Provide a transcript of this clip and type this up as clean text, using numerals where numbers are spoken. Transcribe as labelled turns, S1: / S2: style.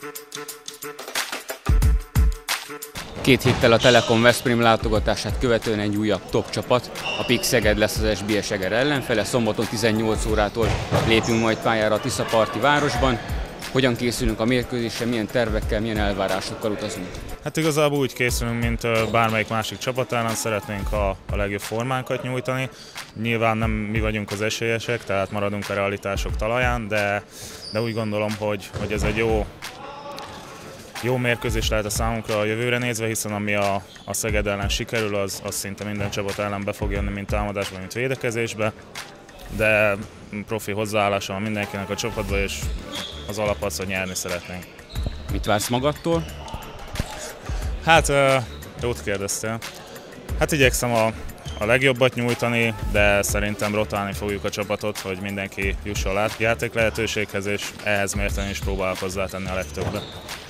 S1: Két héttel a Telekom Veszprém látogatását követően egy újabb top csapat, a PIK Szeged lesz az SBS Eger ellenfele, szombaton 18 órától lépünk majd pályára a Tiszaparti városban. Hogyan készülünk a mérkőzésre, milyen tervekkel, milyen elvárásokkal utazunk?
S2: Hát igazából úgy készülünk, mint bármelyik másik csapat ellen, szeretnénk a legjobb formánkat nyújtani. Nyilván nem mi vagyunk az esélyesek, tehát maradunk a realitások talaján, de úgy gondolom, hogy ez egy jó mérkőzés lehet a számunkra a jövőre nézve, hiszen ami a Szeged ellen sikerül, az szinte minden csapat ellen be fog jönni, mint támadásban, mint védekezésbe. De profi hozzáállása van mindenkinek a csapatban, és az alap az, hogy nyerni szeretnénk.
S1: Mit vársz magadtól?
S2: Hát, jót kérdeztél. Hát igyekszem a legjobbat nyújtani, de szerintem rotálni fogjuk a csapatot, hogy mindenki jusson a játék lehetőséghez, és ehhez mérten is próbálok hozzátenni a legtöbbet.